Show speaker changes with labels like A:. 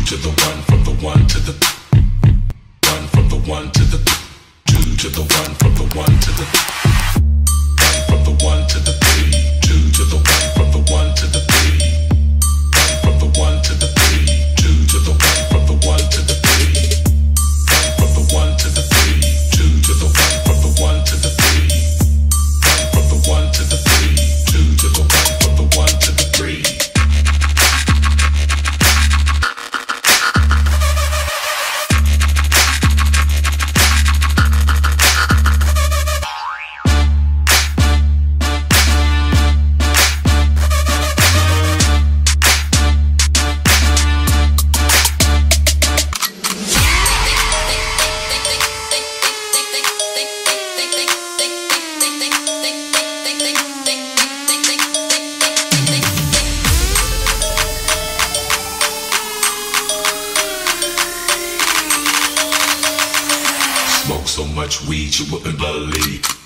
A: to the one, from the one to the one, from the one to the two to the one, from the one to the one, from the one to the three, two to the one, from the one to the three, one from the one to the three, two to the one, from the one to the three, one from the one to the three, two to the one, from the one to the three, one from the one to the three, two to the one, from the one to the three. Smoke so much weed you wouldn't believe.